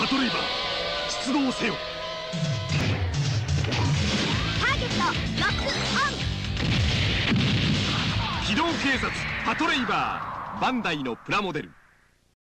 パトレイバー出動せよ。 ターゲットロックオン。 機動警察パトレイバーバンダイのプラモデル。